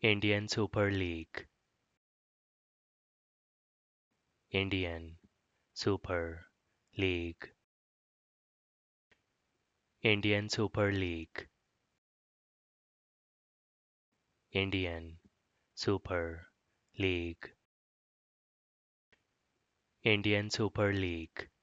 Indian Super League, Indian Super League, Indian Super League, Indian Super League, Indian Super League.